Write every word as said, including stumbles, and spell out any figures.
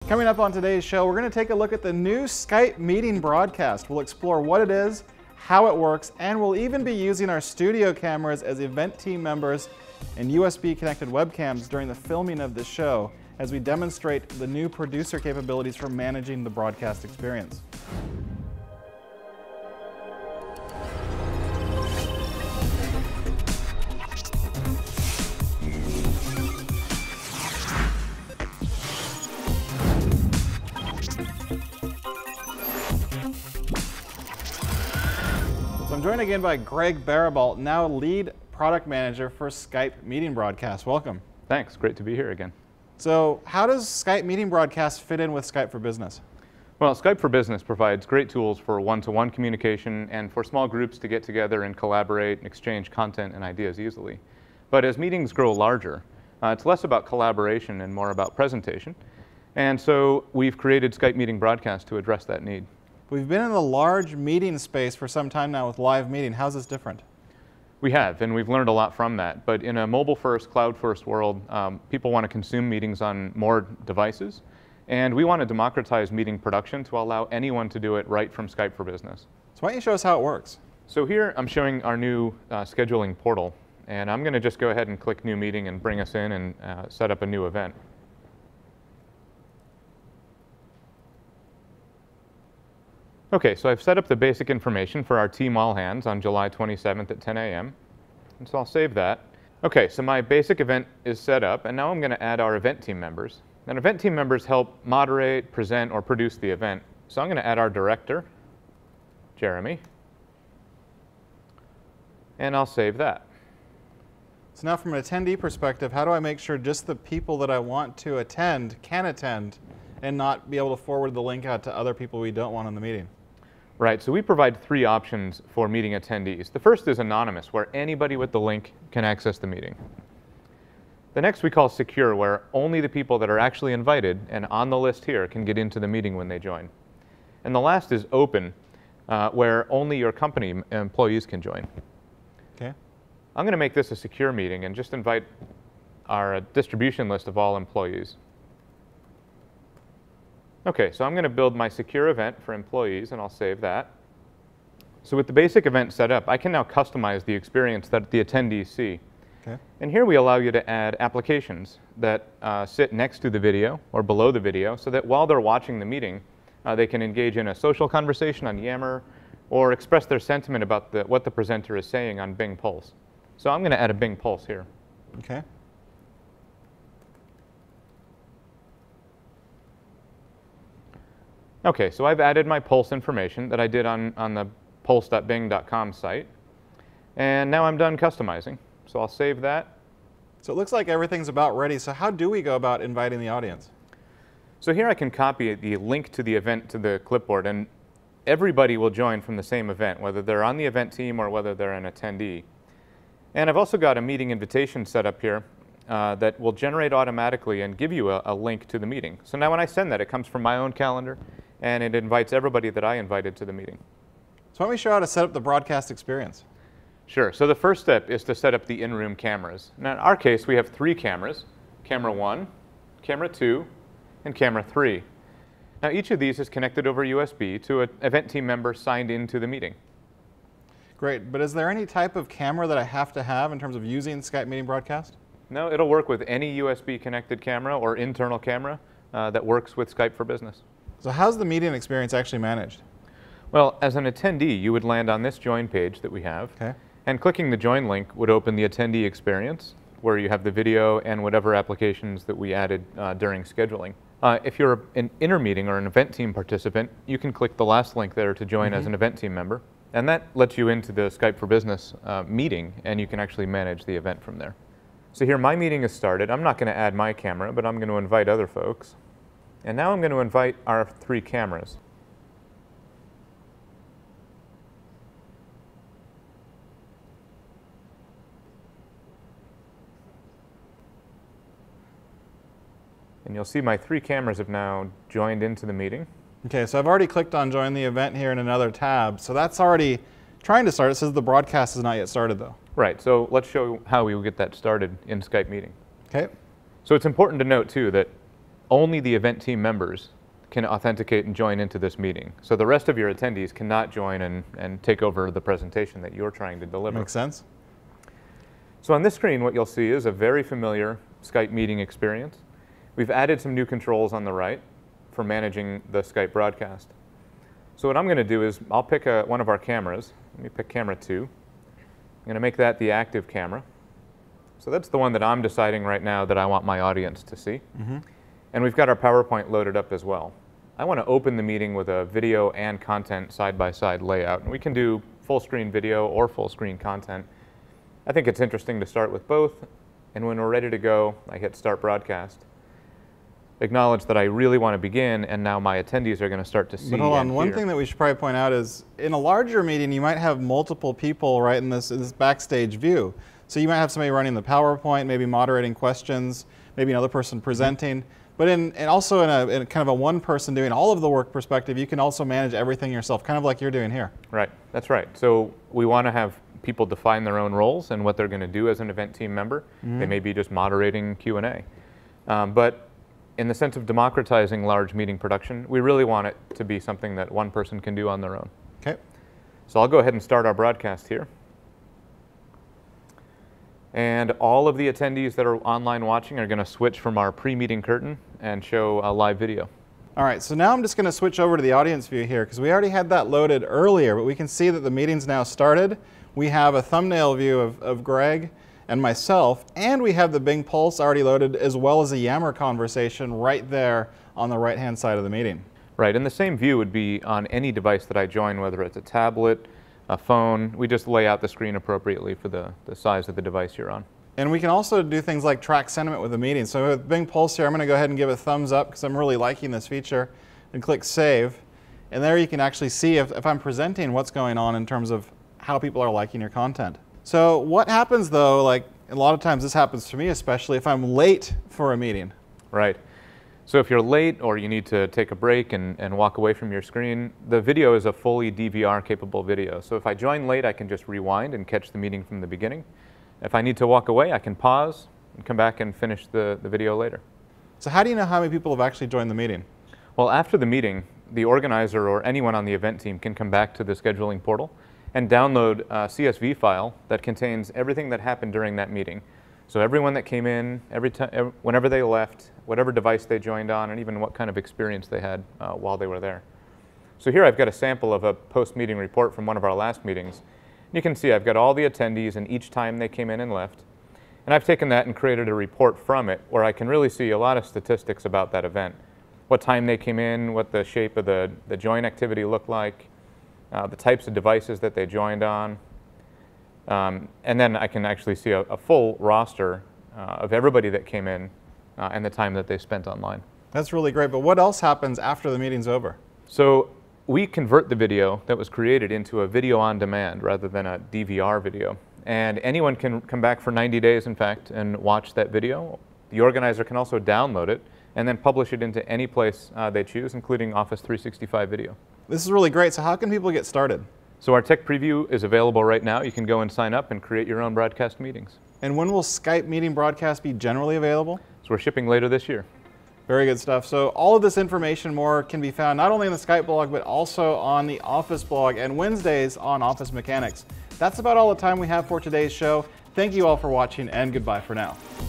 Coming up on today's show, we're going to take a look at the new Skype Meeting Broadcast. We'll explore what it is, how it works, and we'll even be using our studio cameras as event team members and U S B-connected webcams during the filming of the show as we demonstrate the new producer capabilities for managing the broadcast experience. I'm joined again by Greg Baribault, now lead product manager for Skype Meeting Broadcast. Welcome. Thanks, great to be here again. So how does Skype Meeting Broadcast fit in with Skype for Business? Well, Skype for Business provides great tools for one-to-one communication and for small groups to get together and collaborate and exchange content and ideas easily. But as meetings grow larger, uh, it's less about collaboration and more about presentation. And so we've created Skype Meeting Broadcast to address that need. We've been in the large meeting space for some time now with live meeting. How's this different? We have, and we've learned a lot from that. But in a mobile-first, cloud-first world, um, people want to consume meetings on more devices. And we want to democratize meeting production to allow anyone to do it right from Skype for Business. So why don't you show us how it works? So here I'm showing our new uh, scheduling portal. And I'm going to just go ahead and click New Meeting and bring us in and uh, set up a new event. Okay, so I've set up the basic information for our team all hands on July twenty-seventh at ten A M And so I'll save that. Okay, so my basic event is set up, and now I'm going to add our event team members. And event team members help moderate, present, or produce the event. So I'm going to add our director, Jeremy, and I'll save that. So now from an attendee perspective, how do I make sure just the people that I want to attend can attend and not be able to forward the link out to other people we don't want in the meeting? Right, so we provide three options for meeting attendees. The first is anonymous, where anybody with the link can access the meeting. The next we call secure, where only the people that are actually invited and on the list here can get into the meeting when they join. And the last is open, uh, where only your company employees can join. Okay. I'm going to make this a secure meeting and just invite our uh, distribution list of all employees. Okay, so I'm going to build my secure event for employees, and I'll save that. So with the basic event set up, I can now customize the experience that the attendees see. Okay. And here we allow you to add applications that uh, sit next to the video or below the video so that while they're watching the meeting, uh, they can engage in a social conversation on Yammer or express their sentiment about the, what the presenter is saying on Bing Pulse. So I'm going to add a Bing Pulse here. Okay. Okay, so I've added my Pulse information that I did on, on the pulse dot bing dot com site. And now I'm done customizing. So I'll save that. So it looks like everything's about ready. So how do we go about inviting the audience? So here I can copy the link to the event to the clipboard, and everybody will join from the same event, whether they're on the event team or whether they're an attendee. And I've also got a meeting invitation set up here uh, that will generate automatically and give you a, a link to the meeting. So now when I send that, it comes from my own calendar, and it invites everybody that I invited to the meeting. So why don't we show how to set up the broadcast experience? Sure. So the first step is to set up the in-room cameras. Now in our case, we have three cameras: camera one, camera two, and camera three. Now each of these is connected over U S B to an event team member signed into the meeting. Great, but is there any type of camera that I have to have in terms of using Skype Meeting Broadcast? No, it'll work with any U S B connected camera or internal camera uh, that works with Skype for Business. So how's the meeting experience actually managed? Well, as an attendee, you would land on this join page that we have. Okay. And clicking the join link would open the attendee experience, where you have the video and whatever applications that we added uh, during scheduling. Uh, if you're an inter-meeting or an event team participant, you can click the last link there to join mm-hmm. as an event team member. And that lets you into the Skype for Business uh, meeting, and you can actually manage the event from there. So here, my meeting is started. I'm not going to add my camera, but I'm going to invite other folks. And now I'm going to invite our three cameras. And you'll see my three cameras have now joined into the meeting. Okay, so I've already clicked on join the event here in another tab. So that's already trying to start. It says the broadcast is not yet started though. Right, so let's show how we will get that started in Skype Meeting. Okay. So it's important to note too that only the event team members can authenticate and join into this meeting. So the rest of your attendees cannot join and, and take over the presentation that you're trying to deliver. Makes sense. So on this screen, what you'll see is a very familiar Skype meeting experience. We've added some new controls on the right for managing the Skype broadcast. So what I'm going to do is I'll pick a, one of our cameras. Let me pick camera two. I'm going to make that the active camera. So that's the one that I'm deciding right now that I want my audience to see. Mm-hmm. And we've got our PowerPoint loaded up as well. I want to open the meeting with a video and content side-by-side layout. And we can do full screen video or full screen content. I think it's interesting to start with both. And when we're ready to go, I hit Start Broadcast. Acknowledge that I really want to begin, and now my attendees are going to start to see. But hold on, and one hear. thing that we should probably point out is in a larger meeting, you might have multiple people right in this, in this backstage view. So you might have somebody running the PowerPoint, maybe moderating questions, maybe another person presenting. Mm-hmm. But in, and also in a, in kind of a one person doing all of the work perspective, you can also manage everything yourself, kind of like you're doing here. Right, that's right. So we want to have people define their own roles and what they're going to do as an event team member. Mm-hmm. They may be just moderating Q and A. Um, but in the sense of democratizing large meeting production, we really want it to be something that one person can do on their own. Okay. So I'll go ahead and start our broadcast here. And all of the attendees that are online watching are going to switch from our pre-meeting curtain and show a live video. All right, so now I'm just going to switch over to the audience view here because we already had that loaded earlier, but we can see that the meeting's now started. We have a thumbnail view of, of Greg and myself, and we have the Bing Pulse already loaded as well as a Yammer conversation right there on the right-hand side of the meeting. Right, and the same view would be on any device that I join, whether it's a tablet, a phone. We just lay out the screen appropriately for the, the size of the device you're on. And we can also do things like track sentiment with the meeting. So with Bing Pulse here, I'm going to go ahead and give a thumbs up because I'm really liking this feature, and click Save. And there you can actually see if, if I'm presenting what's going on in terms of how people are liking your content. So what happens though, like a lot of times this happens to me, especially if I'm late for a meeting. Right. So if you're late or you need to take a break and, and walk away from your screen, the video is a fully D V R capable video. So if I join late, I can just rewind and catch the meeting from the beginning. If I need to walk away, I can pause and come back and finish the, the video later. So how do you know how many people have actually joined the meeting? Well, after the meeting, the organizer or anyone on the event team can come back to the scheduling portal and download a C S V file that contains everything that happened during that meeting. So everyone that came in, every time, whenever they left, whatever device they joined on, and even what kind of experience they had uh, while they were there. So here I've got a sample of a post-meeting report from one of our last meetings. You can see I've got all the attendees and each time they came in and left. And I've taken that and created a report from it where I can really see a lot of statistics about that event. What time they came in, what the shape of the, the join activity looked like, uh, the types of devices that they joined on. Um, and then I can actually see a, a full roster uh, of everybody that came in uh, and the time that they spent online. That's really great, but what else happens after the meeting's over? So we convert the video that was created into a video on demand rather than a D V R video. And anyone can come back for ninety days, in fact, and watch that video. The organizer can also download it and then publish it into any place uh, they choose, including Office three sixty-five video. This is really great. So how can people get started? So our tech preview is available right now. You can go and sign up and create your own broadcast meetings. And when will Skype Meeting Broadcast be generally available? So we're shipping later this year. Very good stuff. So all of this information more can be found not only in the Skype blog, but also on the Office blog and Wednesdays on Office Mechanics. That's about all the time we have for today's show. Thank you all for watching, and goodbye for now.